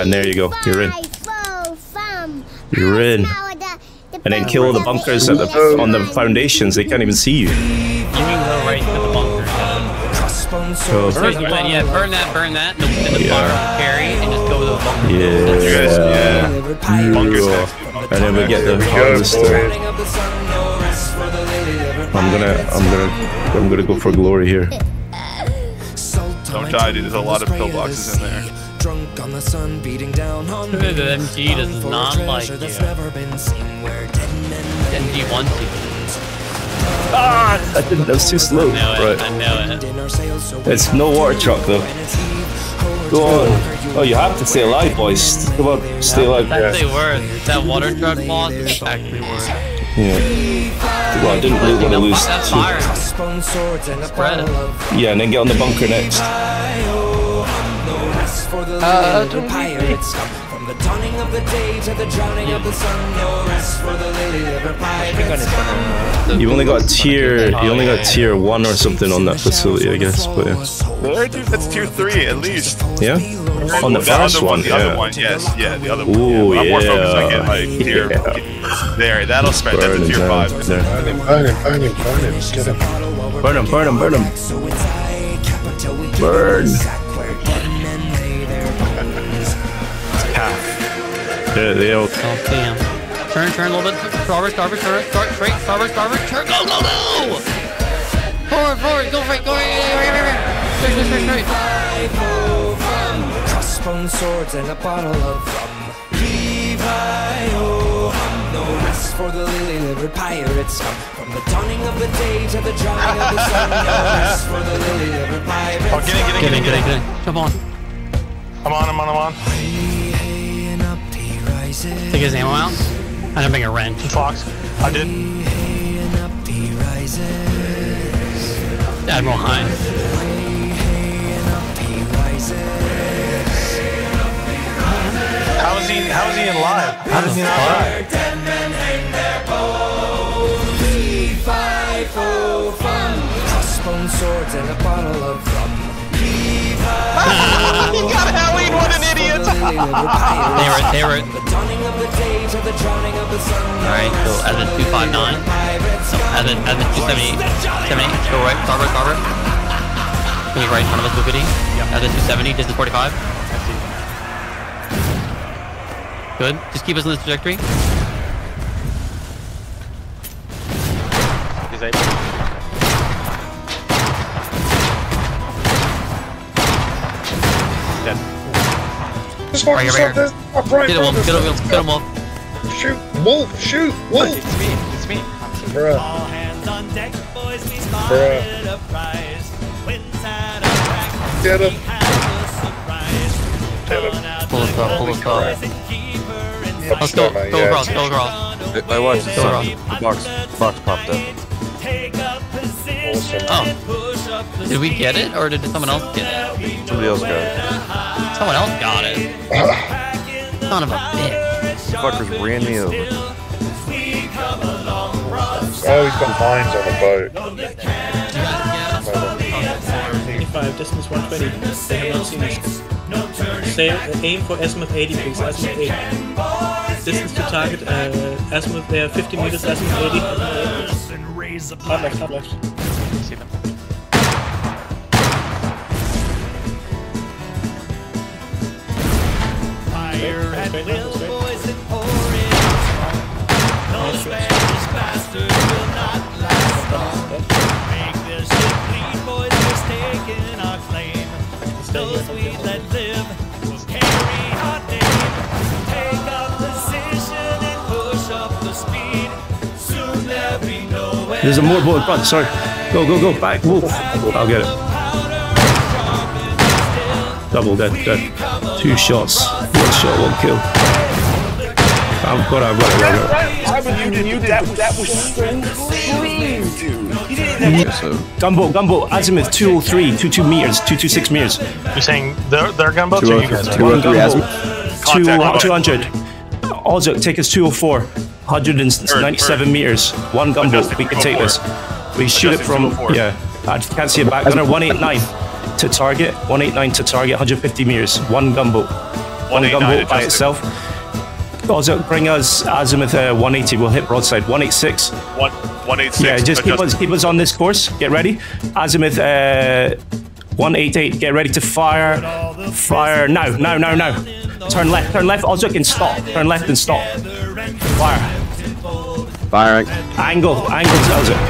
And there you go. You're in. You're in. And then kill the bunkers at on the foundations. They can't even see you. You can go right to the bunkers. So, burn that. And the fire carry and just go to the bunkers. Yeah. Bunkers. And then we get the harvester. I'm gonna go for glory here. Don't die, dude. There's a lot of pillboxes in there. The MG does not like you. The MG wants you. Ah! That was too slow. I know it. Right. I know it. It's no water truck though. Go on. Oh, you have to stay alive, boys. Come on, stay alive. That's actually worth. That water truck boss is actually worth. Yeah. Well, I didn't really want to lose. That fire. Spread it. Yeah, and then get on the bunker next. You only got tier 1 or something on that facility, I guess. But yeah. Really, dude? That's tier 3 at least. Yeah. On the first one, the yeah. other one, yes, yeah, the other one. Ooh, I'm more focused on getting yeah. like tier. There, that'll spread. That's a tier 5. There. Burn him. Get him. Burn him. Burn. They all. Oh, damn. Turn a little bit. Starboard, start straight, starboard, turn, go! Forward, go right. Straight. Crossbone swords and a bottle of rum. No rest for the lily-livered pirates. From the dawning of the day to the drowning of the sun. No rest for the lily-livered pirates. Oh, get in. Jump on. I'm on. Take his ammo out. I'm gonna bring a wrench. Fox, I did. Admiral Hines. How is he in live? How does he not die? Crossbone swords and a bottle of rum. He got Halloween, what an idiot! They were. Alright, so as in 259. No, as in 278. 78. Go right, starboard. Can you right in front of us, Bookity? As in 270, distance 45. Good. Just keep us in this trajectory. Disable. Dead. Right here. Get him, Wolf. Shoot, Wolf. It's me. Bruh. Get him. Pull us up. Let's go across. I watched Go across. the box popped up. Awesome. Oh. Did we get it, or did someone else get it? Somebody else got it. Someone else got it. Son of a bitch. Fuckers ran me over. Oh, he's got mines on the boat. 25, distance 120. They have not seen us. Aim for azimuth 80, please. Azimuth 80. Distance to target, azimuth there, 50 meters, azimuth 80. Hard left. See them. There's a more boat in front. Sorry. Go. Back. Wolf. I'll get it. Double dead. 2 shots. 1 shot, 1 kill. I've got it. That was so clean, dude. Gunboat. Azimuth 203, 22 meters, 226 meters. You're saying their gunboats or you guys? 203 azimuth. 200. Ozuk, take us 204. 197 meters. 1 gunboat. We can take this. We shoot it from. Yeah. I can't see it back. Gunner 189 to target. 189 to target. 150 meters. 1 gunboat. one gunboat by itself. Also, bring us azimuth 180. We'll hit broadside 186. 186. Yeah, just keep us on this course. Get ready. Azimuth 188. Get ready to fire. Fire now. Turn left. Ozuk and stop. Turn left and stop. Fire. Firing. Angle tells it.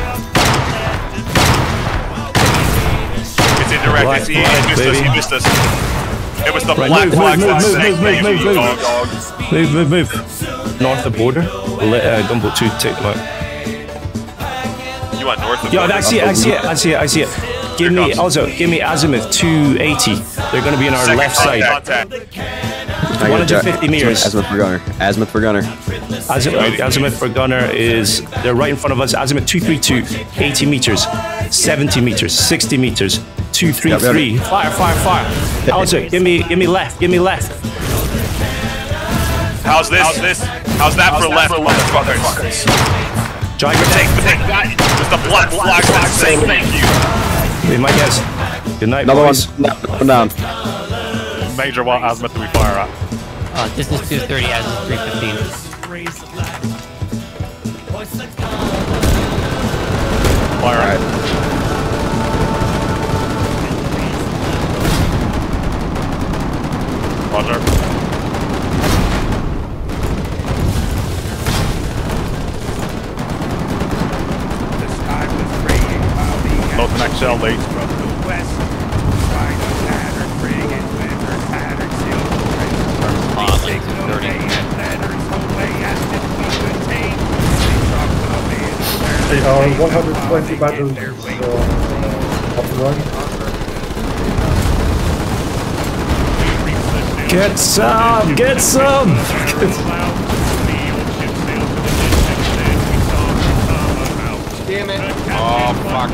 It's indirect. He missed us. It was the Right, black flag. Move. North of border. Let gunboat 2 take them out. You want north of Yeah, border? I see it. Give me azimuth 280. They're going to be on our left side. Contact. 150 meters. Azimuth for gunner. Azimuth for gunner is, they're right in front of us. Azimuth 232, 80 meters, 70 meters, 60 meters, 233. Fire. Azimuth, give me left. How's this? How's that for left, motherfuckers? Drag your tank. Just the black flag saying thank you. Be my guess. Good night, Another boys. one down. Major, what azimuth do we fire at? Distance 230, azimuth 315. Fire at. Roger. Load the next shell, Lee. Link 230. They are 120 battles up and running. Get some! Damn it. Oh, fuck.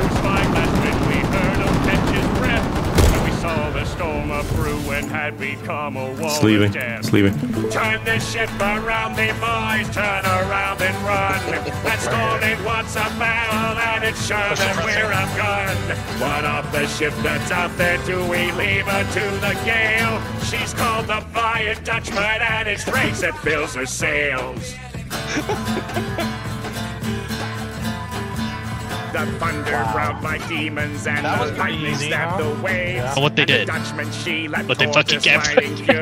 It's leaving. Turn this ship around, me boys, turn around and run. That's all it wants a barrel, and it's sure that we're a gun. What of the ship that's out there, do we leave her to the gale? She's called the Flying Dutchman, and it's race that fills her sails. The thunder brought by demons and the lightning stabbed the waves. What they did. But they fucking captured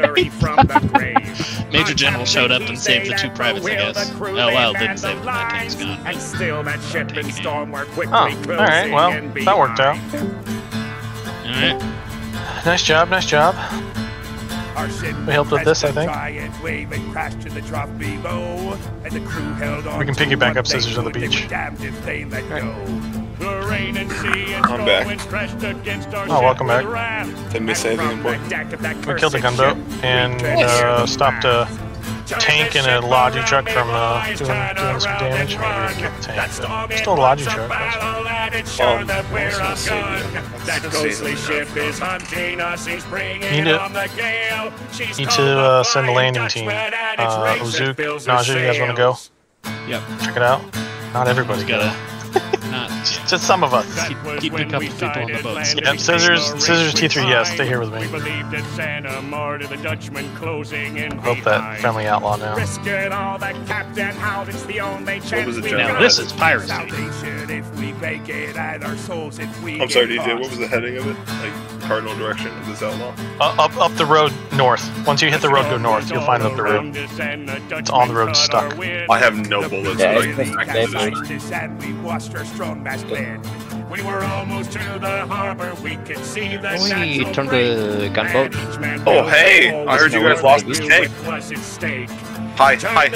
Major General showed up and saved the 2 privates, I guess. Oh well, didn't save them, that tank's gone. And still that ship and storm were quickly Alright, well, that worked out. Alright. Nice job. We helped with this, I think. We can piggyback up Scissors on the beach. I'm back. Oh, welcome back. Didn't miss anything important. We killed a gunboat and stopped a tank and a logi truck from doing some damage. Maybe we can get the tank. Still a logi truck. Need to send a landing team. Ozuk, Naja, you guys want to go? Yep. Check it out. Not everybody. Gotta not Just some of us. keep a couple people on the boats. Yep, Scissors T3, yes, stay here with me. Hope that friendly outlaw now. What was the Now this is piracy. I'm sorry, DJ, what was the heading of it? Like, cardinal direction of this outlaw? Up the road north. Once you hit the road, go north. You'll find it up the road. It's on the road stuck. I have no bullets. Yeah, so I can back to this. We were almost to the harbor, we could see the We turned the gunboat. Oh, hey! I heard you guys lost this tank. Hi. Bye.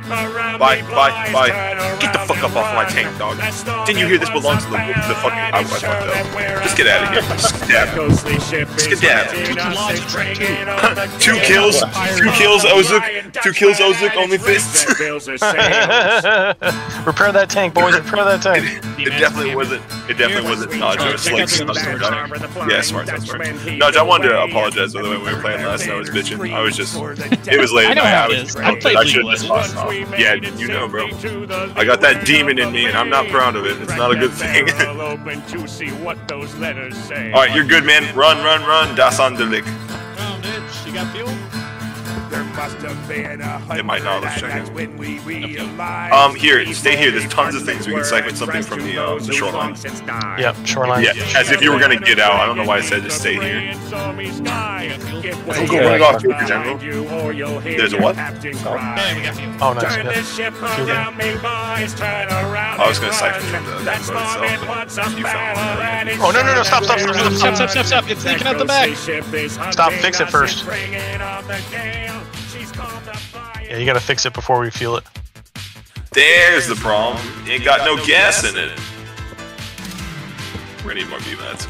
Get the fuck up off my tank, dog. Didn't you hear this belongs to the fucking... I fucked up. Just get out of here. Just get out. Two kills, Ozuk. 2 kills, Ozuk, only fists. Repair that tank, boys. Repair that tank. It definitely wasn't Naja. It's like yeah, smart. Naja, I wanted to apologize by the way we were playing last night. I was bitching. I was just... It was late at night. I should have just lost off. Yeah, you know, bro. I got that demon in me, and I'm not proud of it. It's not a good thing. Alright, you're good, man. Run. Das an der Lick. You got fuel? It might not. Let's check it. Here, stay here. There's tons of things we can siphon something from the shoreline. Yep, shoreline. Yeah, as if you were gonna get out. I don't know why I said just stay here. I'm going off Joker General. There's a what? Oh, nice. Yeah. I was gonna siphon from the boat itself, but you found one. Oh, no, stop. It's leaking out the back. Stop, fix it first. Yeah, you gotta fix it before we fuel it. There's the problem. You ain't got no gas in it. We're gonna need more BMATs.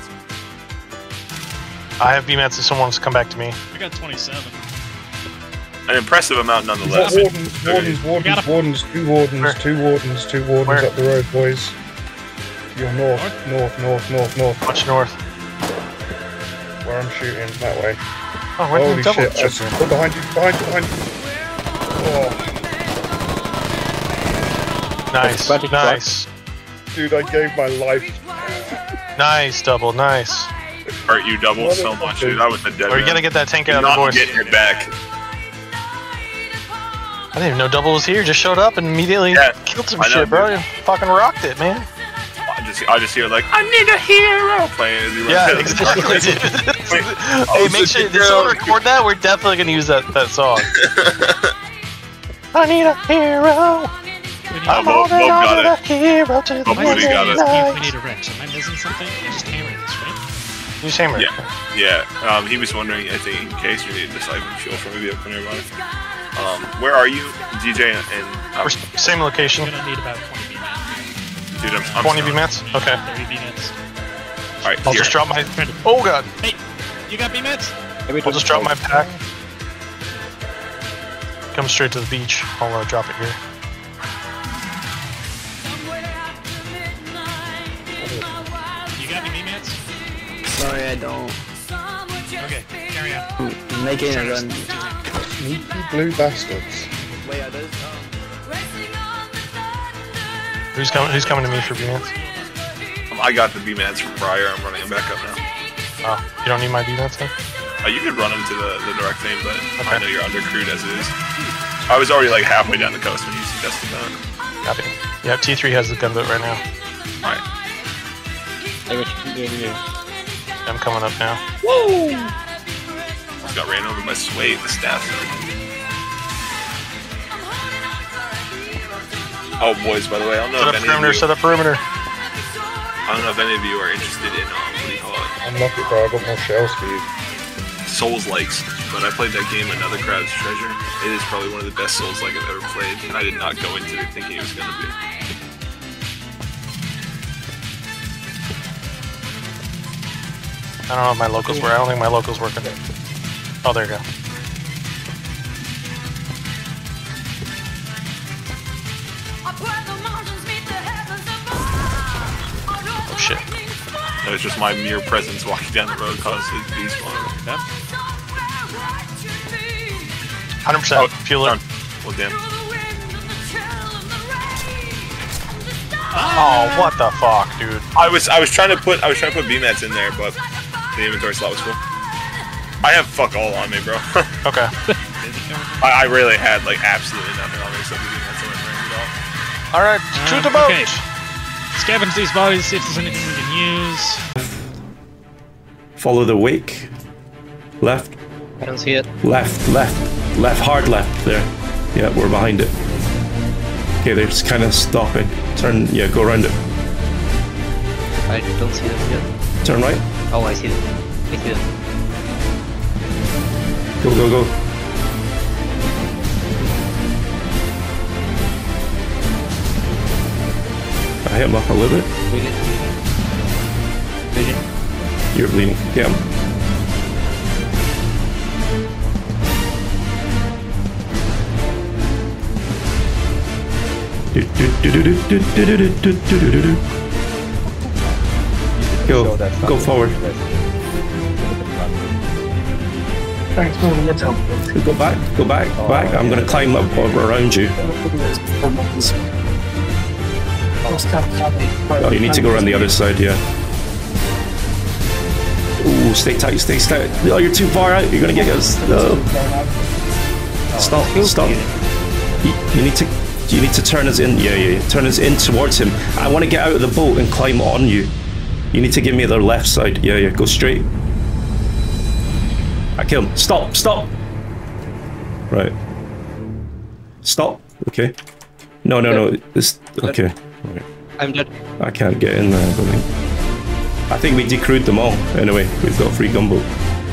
I have BMATs if someone wants to come back to me. I got 27. An impressive amount nonetheless. Wardens, two wardens Where? up the road, boys. You're north. Much north. Where I'm shooting, that way. Oh, where Holy did the double shit, oh, behind you. Oh. Nice. Dude, I gave my life. Nice, double, nice. Hurt you double so much, dude. I was a dead Or you man. gotta get that tank out of the Not voice. getting it back. I didn't even know double was here, just showed up and immediately killed some I know, shit, bro. dude. You fucking rocked it, man. I just hear like, I need a hero playing as he runs Yeah, out of the exactly, car. dude. Oh, Hey, make sure, did someone record that? We're definitely gonna use that song. I need a hero. I'm holding on to the hero to the got it. We need a wrench. Am I missing something? I just hammered this, right? You just hammer it. Yeah. He was wondering, I think, in case you needed to siphon fuel from a vehicle nearby. Where are you, DJ? And same location. I'm gonna need about 20 BMATs. Dude, I'm 20 BMATs? Okay. 30 BMATs. Alright, I'll just drop my. Oh god. Hey, you got BMATs? I'll just drop my pack. Come straight to the beach. I'll drop it here. You got any BMATs? Sorry, I don't. Okay, carry on. I'm making a run. Sneaky blue bastards. Wait, are those? Who's coming to me for BMATs? I got the BMATs from prior. I'm running them back up now. Oh, you don't need my BMATs then? You could run them to the direct thing, but I know you're undercrewed as it is. I was already like halfway down the coast when you suggested that. Copy. Yeah, T3 has the gunboat right now. Alright. I'm coming up now. Woo! Just got ran over by Sway, the staff. Oh, boys, by the way, I don't know if any of you... Set up perimeter. I don't know if any of you are interested in, what do you call it? I'm lucky, bro. I got more shells for you. Souls-likes, but I played that game, Another Crowd's Treasure. It is probably one of the best Souls-like I've ever played, and I did not go into it thinking it was going to be. I don't know if my locals were. I don't think my locals working. Oh, there you go. Oh shit. That was just my mere presence walking down the road caused it to be spawned. 100% fuel it. Well, damn. Oh, what the fuck, dude! I was trying to put BMATs in there, but the inventory slot was full. I have fuck all on me, bro. Okay. I really had like absolutely nothing on me except the BMATs. All right, to the boat. Okay. Scavenge these bodies, see if there's anything we can use. Follow the wake. Left. I don't see it. Left, hard left there. Yeah, we're behind it. Okay, they're just kind of stopping. Turn, yeah, go around it. I don't see them yet. Turn right. Oh, I see them. I see them. Go. I hit him up a little bit. Bleeding. You're bleeding. Get him. Go forward. Thanks, Morgan. What's up? Go back. I'm gonna climb up around you. Oh, you need to go around the other side, yeah. Ooh, stay tight. Oh, you're too far out. You're gonna get us. No. Stop. You need to turn us in. Yeah. Turn us in towards him. I want to get out of the boat and climb on you. You need to give me the left side. Yeah. Go straight. I killed him. Stop. Right. Stop. Okay. No. This. Okay. Right. I'm dead. I can't get in there. I think we decrewed them all. Anyway, we've got a free gunboat.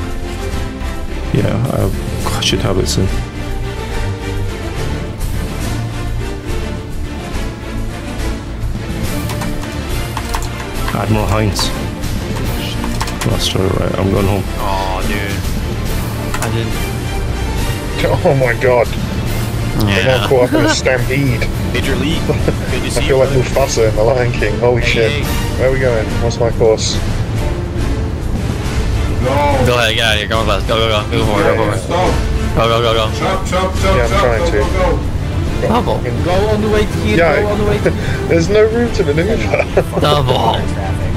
Yeah, I should have it soon. Admiral Hines. Master, right, I'm going home. Oh, dude. I didn't. Oh my god. Yeah. I'm all caught up in a stampede. Major League. Good to see I feel like Mufasa in The Lion King. Holy shit. Where are we going? What's my course? No. Go ahead, get out of here. Go fast. Go forward. Go. Yeah, I'm trying to. Double. Go on the way to here, Yeah, go on the way to... there's no room to maneuver. Double.